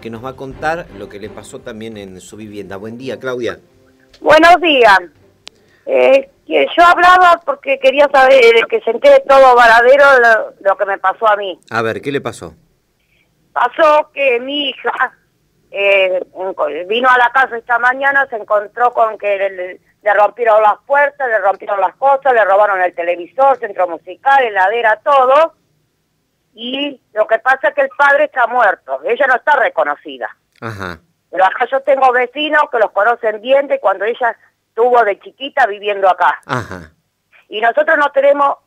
porque nos va a contar lo que le pasó también en su vivienda. Buen día, Claudia. Buenos días. Que yo hablaba porque quería saber, que se entere todo Varadero lo que me pasó a mí. A ver, ¿qué le pasó? Pasó que mi hija vino a la casa esta mañana, se encontró con que le rompieron las puertas, le rompieron las cosas, le robaron el televisor, centro musical, heladera, todo. Y lo que pasa es que el padre está muerto, ella no está reconocida. Ajá. Pero acá yo tengo vecinos que los conocen bien de cuando ella estuvo de chiquita viviendo acá. Ajá. Y nosotros no tenemos,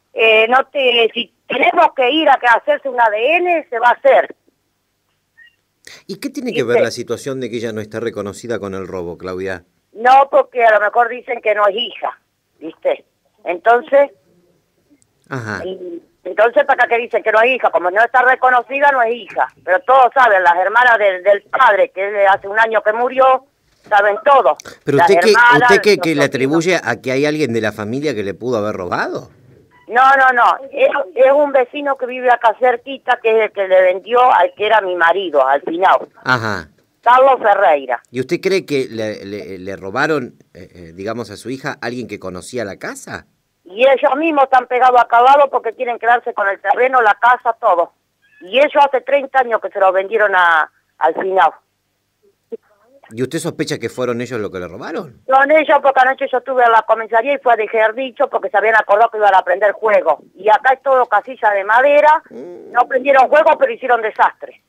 si tenemos que ir a hacerse un ADN, se va a hacer. ¿Y qué tiene que ver la situación de que ella no está reconocida con el robo, Claudia? No, porque a lo mejor dicen que no es hija, ¿viste? Entonces, Ajá. Entonces, ¿para qué dicen que no es hija? Como no está reconocida, no es hija. Pero todos saben, las hermanas del padre, que hace un año que murió, saben todo. ¿Pero usted que le atribuye a que hay alguien de la familia que le pudo haber robado? No. Es un vecino que vive acá cerquita, que es el que le vendió al que era mi marido, al final. Ajá. Carlos Ferreira. ¿Y usted cree que le robaron, digamos, a su hija alguien que conocía la casa? Y ellos mismos están pegados a caballo porque quieren quedarse con el terreno, la casa, todo. Y ellos hace 30 años que se lo vendieron al final. ¿Y usted sospecha que fueron ellos los que le robaron? Son ellos, porque anoche yo estuve en la comisaría y fue a dejar dicho porque se habían acordado que iban a prender fuego. Y acá es todo casilla de madera, no prendieron fuego, pero hicieron desastre.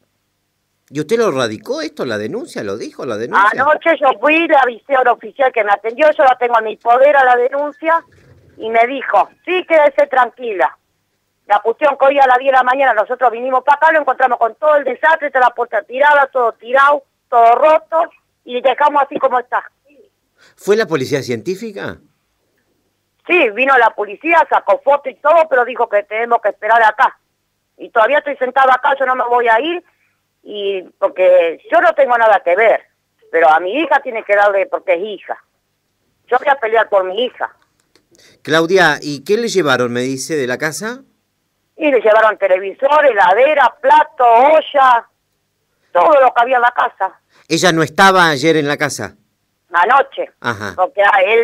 ¿Y usted lo radicó esto, la denuncia? ¿Lo dijo la denuncia? Anoche yo fui, le avisé a un oficial que me atendió, yo la tengo en mi poder a la denuncia, y me dijo, sí, quédese tranquila. La cuestión que hoy a las 10 de la mañana nosotros vinimos para acá, lo encontramos con todo el desastre, toda la puerta tirada, todo tirado, todo roto, y dejamos así como está. ¿Fue la policía científica? Sí, vino la policía, sacó foto y todo, pero dijo que tenemos que esperar acá. Y todavía estoy sentada acá, yo no me voy a ir, y porque yo no tengo nada que ver, pero a mi hija tiene que darle porque es hija. Yo voy a pelear por mi hija. Claudia, ¿y qué le llevaron, me dice, de la casa? Y le llevaron televisor, heladera, plato, olla, todo lo que había en la casa. ¿Ella no estaba ayer en la casa? Anoche. Ajá. Porque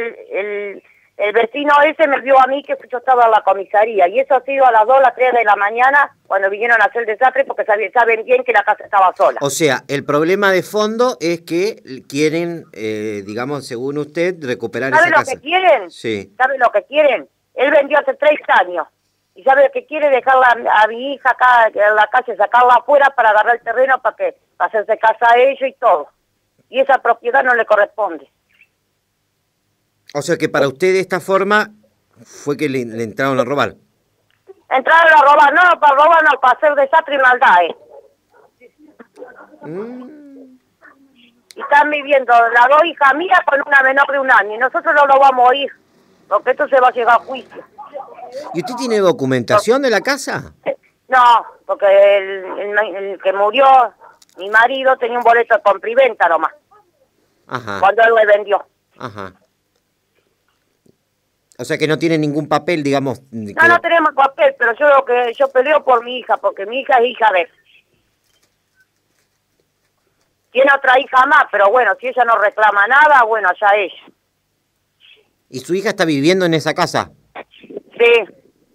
el vecino ese me vio a mí que yo estaba en la comisaría. Y eso ha sido a las 2, las 3 de la mañana cuando vinieron a hacer el desastre porque saben bien que la casa estaba sola. O sea, el problema de fondo es que quieren, digamos, según usted, recuperar esa casa. ¿Sabe lo que quieren? Sí. ¿Sabe lo que quieren? Él vendió hace 3 años. ¿Y sabe lo que quiere? Dejarla a mi hija acá en la calle, sacarla afuera para agarrar el terreno para hacerse casa a ellos y todo. Y esa propiedad no le corresponde. O sea que para usted de esta forma fue que le entraron a robar. Entraron a robar, no, para hacer desastre y maldades. Y están viviendo las 2 hijas mías con una menor de 1 año. Y nosotros no lo vamos a ir, porque esto se va a llegar a juicio. ¿Y usted tiene documentación de la casa? No, porque el que murió, mi marido, tenía un boleto de compriventa nomás. Ajá. Cuando él le vendió. Ajá. O sea que no tiene ningún papel, digamos. No tenemos papel, pero yo peleo por mi hija, porque mi hija es hija de él. Tiene otra hija más, pero bueno, si ella no reclama nada, bueno, allá ella. ¿Y su hija está viviendo en esa casa? Sí.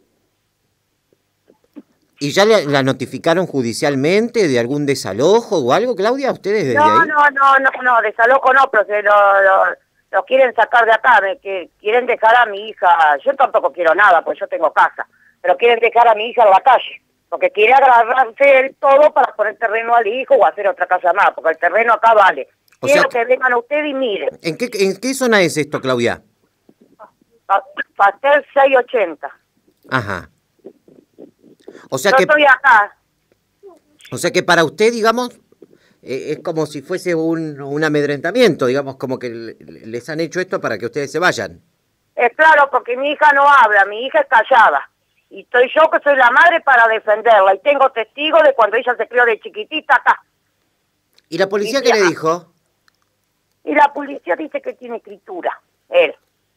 ¿Y ya la notificaron judicialmente de algún desalojo o algo, Claudia? ¿Ustedes desde ahí? No, desalojo no, pero se lo quieren sacar de acá, que quieren dejar a mi hija, yo tampoco quiero nada, pues yo tengo casa, pero quieren dejar a mi hija en la calle, porque quiere agarrarse el todo para poner terreno al hijo o hacer otra casa más, porque el terreno acá vale. Quiero que vengan ustedes y miren. ¿En qué zona es esto, Claudia? Pastel 680. Ajá. O sea yo estoy acá. O sea que para usted, digamos, es como si fuese un amedrentamiento, digamos, como que les han hecho esto para que ustedes se vayan. Es claro, porque mi hija no habla, mi hija es callada. Y estoy yo que soy la madre para defenderla. Y tengo testigos de cuando ella se crió de chiquitita acá. ¿Y la policía qué le dijo? Y la policía dice que tiene escritura, él.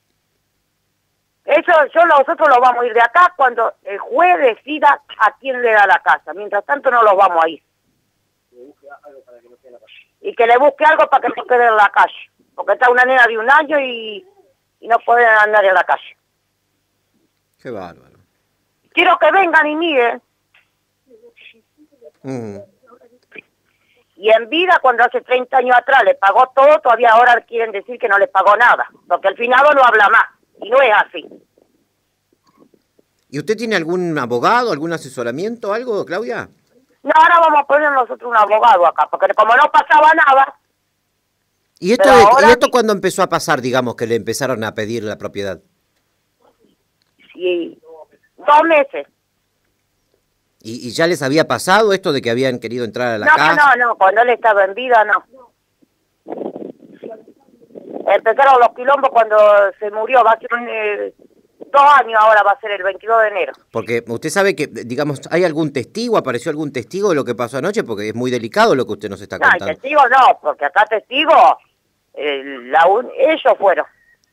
Eso nosotros lo vamos a ir de acá cuando el juez decida a quién le da la casa. Mientras tanto no los vamos a ir. Y que le busque algo para que no quede en la calle. Porque está una nena de 1 año y no pueden andar en la calle. Qué bárbaro. Quiero que vengan y miren. Y en vida, cuando hace 30 años atrás le pagó todo, todavía ahora quieren decir que no les pagó nada. Porque el finado no habla más. Y no es así. ¿Y usted tiene algún abogado, algún asesoramiento, algo, Claudia? No, ahora vamos a poner nosotros un abogado acá. Porque como no pasaba nada... ¿Y esto cuándo empezó a pasar, digamos, que le empezaron a pedir la propiedad? Sí, 2 meses. ¿Y ya les había pasado esto de que habían querido entrar a la casa? No, cuando él estaba en vida, no. Empezaron los quilombos cuando se murió, va a ser 2 años ahora, va a ser el 22 de enero. Porque usted sabe que, digamos, ¿hay algún testigo, apareció algún testigo de lo que pasó anoche? Porque es muy delicado lo que usted nos está contando. No, testigo no, porque acá testigos, ellos fueron.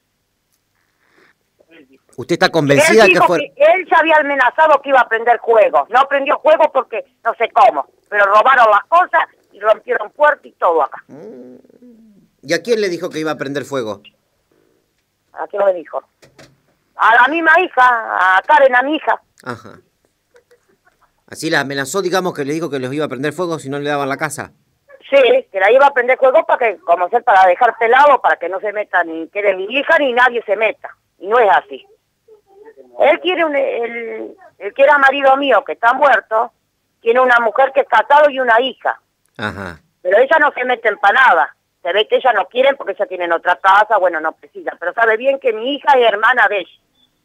¿Usted está convencida que fue? Él se había amenazado que iba a prender fuego. No prendió fuego porque no sé cómo. Pero robaron las cosas y rompieron puertas y todo acá. ¿Y a quién le dijo que iba a prender fuego? ¿A quién le dijo? A la misma hija, a Karen, a mi hija. Ajá. Así la amenazó, digamos, que le dijo que les iba a prender fuego si no le daban la casa. Sí, que la iba a prender fuego para dejar pelado, para que no se meta ni quede mi hija ni nadie se meta. Y no es así. Él quiere el que era marido mío, que está muerto, tiene una mujer que es casado y una hija. Ajá. Pero ella no se mete en nada. Se ve que ella no quiere porque ella tiene en otra casa, bueno, no precisa. Pero sabe bien que mi hija es hermana de ella.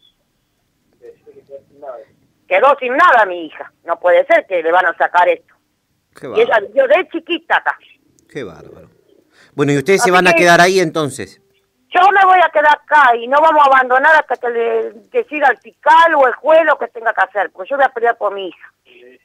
Quedó sin nada mi hija. No puede ser que le van a sacar esto. Qué y ella vivió de chiquita acá. Qué bárbaro. Bueno, ¿y ustedes se van a quedar ahí entonces? Yo me voy a quedar acá y no vamos a abandonar hasta que le decida el fiscal o el juez lo que tenga que hacer, porque yo voy a pelear por mi hija.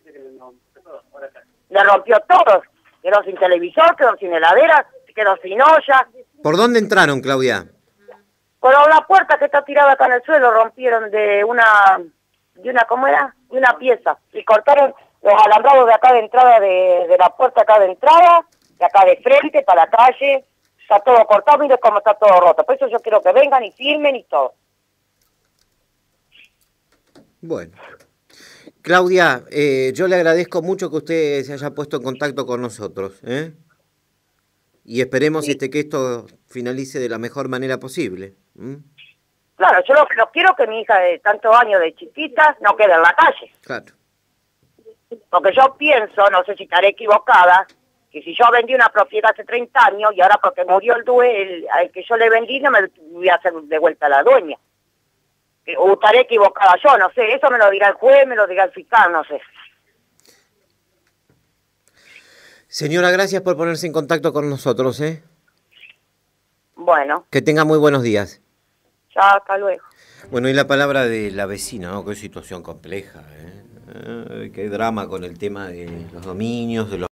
Le rompió todo, quedó sin televisor, quedó sin heladera, quedó sin olla. ¿Por dónde entraron, Claudia? Por la puerta que está tirada acá en el suelo rompieron de una ¿cómo era? De una pieza y cortaron los alambrados de acá de entrada, de la puerta acá de entrada, de acá de frente para la calle. Está todo cortado, mire cómo está todo roto. Por eso yo quiero que vengan y firmen y todo. Bueno. Claudia, yo le agradezco mucho que usted se haya puesto en contacto con nosotros, ¿eh? Y esperemos Sí. que esto finalice de la mejor manera posible. Claro, yo lo quiero que mi hija de tantos años de chiquita no quede en la calle. Claro. Porque yo pienso, no sé si estaré equivocada, que si yo vendí una propiedad hace 30 años y ahora porque murió el dueño, al que yo le vendí, no me voy a hacer de vuelta a la dueña. O estaré equivocada yo, no sé, eso me lo dirá el juez, me lo dirá el fiscal, no sé. Señora, gracias por ponerse en contacto con nosotros, ¿eh? Bueno. Que tenga muy buenos días. Ya, hasta luego. Bueno, y la palabra de la vecina, ¿no? Qué situación compleja, ¿eh? Qué drama con el tema de los dominios, de los